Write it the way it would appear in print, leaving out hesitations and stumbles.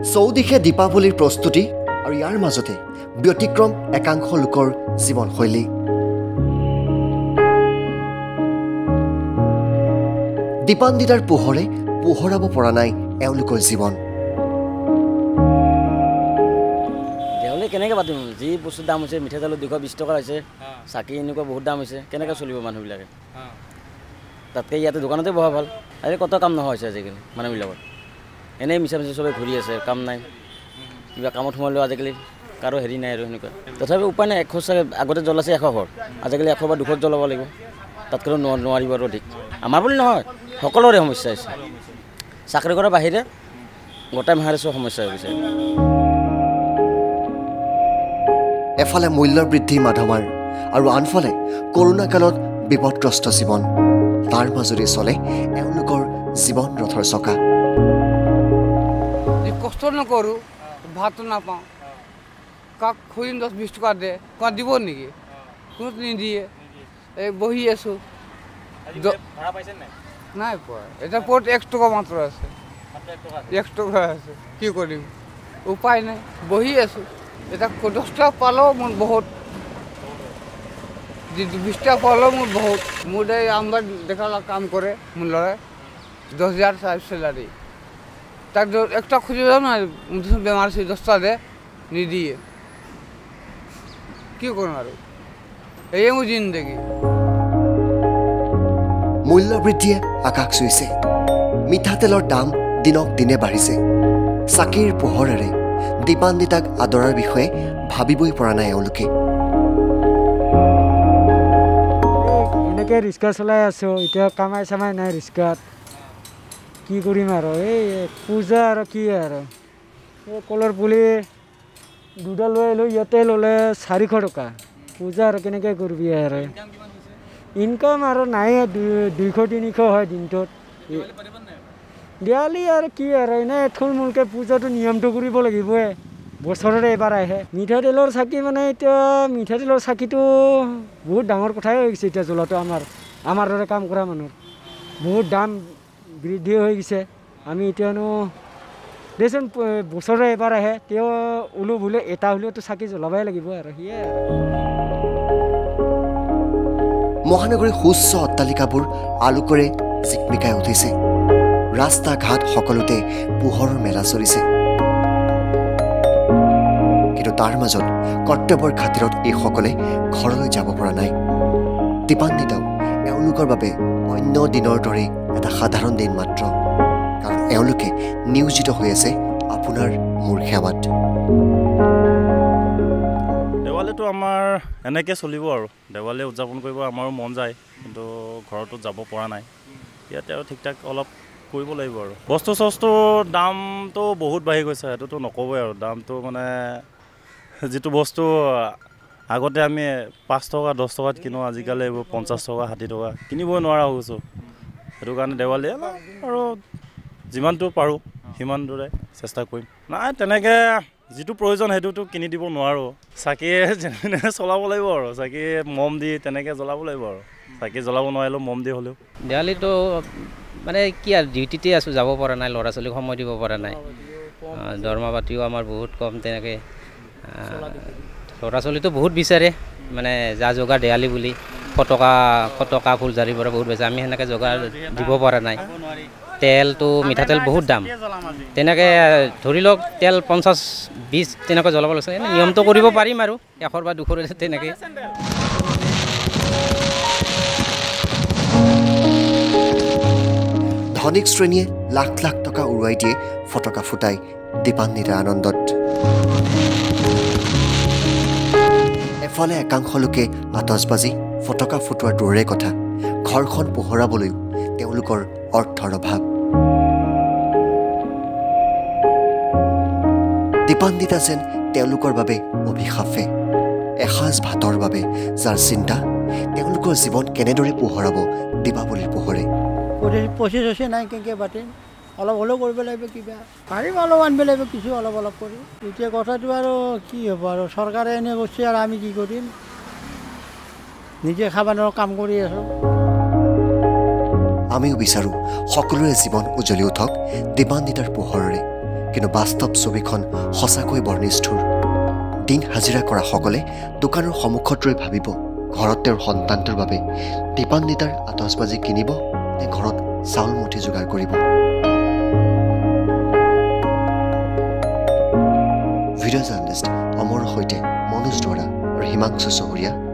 চৌদিশে দীপাৱলীৰ প্ৰস্তুতি আৰু ইয়াৰ মাজতে ব্যতিক্ৰম একাংশ লোকৰ জীৱনশৈলী। দীপান্বিতাৰ পোহৰে পোহৰাব পৰা নাই এওঁলোকৰ জীৱন। দেৱালী কেনেকৈ পাতিম? যি বস্তুৰ দাম হৈছে, মিঠাতেলৰ 220 টকা হৈছে, চাকি এনেকুৱা বহুত দাম হৈছে, কেনেকৈ চলিব মানুহবিলাকে? তাতকৈ ইয়াতে দোকানতে বহা ভাল। আজি কত কাম নোহোৱা হৈছে আজিকালি মানুহবিলাকৰ। এনেই মিছা মিছা চবে ঘূৰি আছে, কাম নাই। কিবা কামত সোমালেও আজিকালি কাৰো হেৰি নাই আৰু সেনেকুৱা। তথাপি উপায় নাই, 100 চাগে আগতে জ্বলাইছে 100 ঘৰ, আজিকালি 100 বা 200 জ্বলাব লাগিব। তাতকৈ নোৱাৰিব আৰু অধিক। আমাৰ বুলি নহয়, সকলোৰে সমস্যা হৈছে। চাকৰি কৰাৰ বাহিৰে গোটাই মাহাৰে চব সমস্যা হৈ গৈছে। এফালে মূল্যৰ বৃদ্ধি মাধমাৰ আৰু আনফালে কৰোণা কালত বিপদগ্ৰস্ত জীৱন। তাৰ মাজতে চলে এওঁলোকৰ জীৱন ৰথৰ চকা। কষ্ট নকৰোঁ, ভাতো নাপাওঁ, কাক খুজিম 10-20 টকা দে, কোৱা দিব নেকি? কোনো নিদিয়ে। এই বহি আছোঁ। নাই পোৱা, এটা পৰত 1 টকা মাত্ৰ আছে। 1 টকা আছে, কি কৰিম? উপায় নাই, বহি আছোঁ। এটা 10 টকা পালেও মোৰ বহুত, 20 টকা পালেও মোৰ বহুত। মোৰ আমাৰ দেখা কাম কৰে মোৰ ল'ৰাই, 10,000 চেলাৰী। তাক একটা খুঁজে যাও না, বেমাৰ আছে 10 টকা দে, নিদিয়ে। কি কৰিম আৰু? এই মোৰ জিন্দগী। মূল্য বৃদ্ধিয়ে আকাশ চুইছে। মিঠাতেলৰ দাম দিনক দিনে বাঢ়িছে। চাকিৰ পোহৰেৰে দীপান্বিতাক আদৰাৰ বিষয়ে ভাবিবই পৰা নাই এওঁলোকে। এনেকৈ ৰিক্সা চলাই আছোঁ, এতিয়া কামাই চামাই নাই ৰিক্সাত। কি কৰিম আৰু? এই পূজা আৰু কি আৰু, এই কলৰ পুলি দুডাল লৈ আহিলোঁ, ইয়াতে ল'লে 400 টকা। পূজা আৰু কেনেকৈ কৰিবি আৰু? ইনকাম আৰু নাই, 200-300 হয় দিনটোত। দেৱালী আৰু কি আৰু, এনেই থুলমূলকৈ পূজাটো নিয়মটো কৰিব লাগিবই, বছৰৰে এবাৰ আহে। মিঠাতেলৰ চাকি মানে এতিয়া মিঠাতেলৰ চাকিটো বহুত ডাঙৰ কথাই হৈ গৈছে এতিয়া জ্বলাটো। আমাৰ দৰে কাম কৰা মানুহৰ বহুত দাম বৃদ্ধি হৈ গৈছে। আমি এতিয়ানো দেচোন বছৰে এবাৰ আহে, তেওঁ ওলো বোলে এটা হ'লেওতো চাকি জ্বলাবই লাগিব আৰু, সেয়াই আৰু। মহানগৰীৰ সুউচ্চ অট্টালিকাবোৰ আলোকৰে জিকমিকাই উঠিছে। ৰাস্তা ঘাট সকলোতে পোহৰৰ মেলা চলিছে। কিন্তু তাৰ মাজত কৰ্তব্যৰ খাতিৰত এইসকলে ঘৰলৈ যাব পৰা নাই। দীপান্বিতাও এওঁলোকৰ বাবে অন্য দিনৰ দৰে এটা সাধাৰণ দিন মাত্ৰ, কাৰণ এওঁলোকে নিয়োজিত হৈ আছে আপোনাৰ মোৰ সেৱাত। দেৱালীটো আমাৰ এনেকৈ চলিব আৰু। দেৱালী উদযাপন কৰিব আমাৰো মন যায়, কিন্তু ঘৰতো যাব পৰা নাই। ইয়াতে আৰু ঠিক ঠাক অলপ কৰিব লাগিব আৰু। বস্তু দামটো বহুত বাঢ়ি গৈছে, সেইটোতো নক'বই আৰু। দামটো মানে যিটো বস্তু আগতে আমি 5 টকা 10 টকাত কিনো, আজিকালি এইবোৰ 50 টকা 60 টকা, কিনিবই নোৱাৰা হৈ গৈছোঁ। সেইটো কাৰণে দেৱালী আৰু যিমানটো পাৰোঁ সিমান দূৰে চেষ্টা কৰিম। নাই তেনেকৈ যিটো প্ৰয়োজন সেইটোতো কিনি দিব নোৱাৰোঁ। চাকি যেনে চলাব লাগিব আৰু, চাকি মম দি তেনেকৈ জ্বলাব লাগিব আৰু। চাকি জ্বলাব নোৱাৰিলেও মম দি হ'লেও। দেৱালীটো মানে কি আৰু, ডিউটিতে আছোঁ, যাব পৰা নাই, ল'ৰা ছোৱালীক সময় দিব পৰা নাই। দৰমহা পাতিও আমাৰ বহুত কম। তেনেকৈ ল'ৰা ছোৱালীটো বহুত বিচাৰে, মানে যা যোগাৰ দেৱালী বুলি ফটকা ফুলজাৰিৰ পৰা বহুত বেছি। আমি সেনেকৈ যোগাৰ দিব পৰা নাই। তেলটো মিঠাতেল বহুত দাম। তেনেকৈ ধৰি লওক তেল 50-20 তেনেকৈ জ্বলাব লাগিছে। এনে নিয়মটো কৰিব পাৰিম আৰু 100 বা 200 তেনেকৈ। ধনিক শ্ৰেণীয়ে লাখ লাখ টকা উৰুৱাই দিয়ে ফটকা ফুটাই দীপান্বিতাৰ আনন্দত। এফালে একাংশ লোকে আতচবাজি ফটকা ফুটোৱাৰ দূৰৰে কথা, ঘৰখন পোহৰাবলৈও তেওঁলোকৰ অৰ্থৰ অভাৱ। দীপান্বিতা যেন তেওঁলোকৰ বাবে অভিশাপে। এসাঁজ ভাতৰ বাবে যাৰ চিন্তা, তেওঁলোকৰ জীৱন কেনেদৰে পোহৰাব দীপাৱলীৰ পোহৰে। পঁচিছ নাই কেনেকৈ পাতিম, অলপ হ'লেও কৰিব লাগিব। কিবা পাৰিম অলপ আনিব লাগিব, কিছু অলপ কৰি। এতিয়া কথাটো আৰু কি হ'ব আৰু, চৰকাৰে এনে কৰিছে আৰু আমি কি কৰিম? নিজে খাবানৰ কাম কৰি আছোঁ। আমিও বিচাৰোঁ সকলোৰে জীৱন উজ্বলি উঠক দীপান্বিতাৰ পোহৰেৰে, কিন্তু বাস্তৱ ছবিখন সঁচাকৈ বৰ নিষ্ঠুৰ দিন হাজিৰা কৰা সকলে দোকানৰ সন্মুখত ৰৈ ভাবিব ঘৰত তেওঁৰ সন্তানটোৰ বাবে দীপান্বিতাৰ আতচবাজি কিনিব নে ঘৰত চাউল মুঠি যোগাৰ কৰিব ভিডিঅ' জাৰ্নেলিষ্ট অমৰ সৈতে মনোজ দুৱৰা আৰু হিমাংশু চহৰীয়া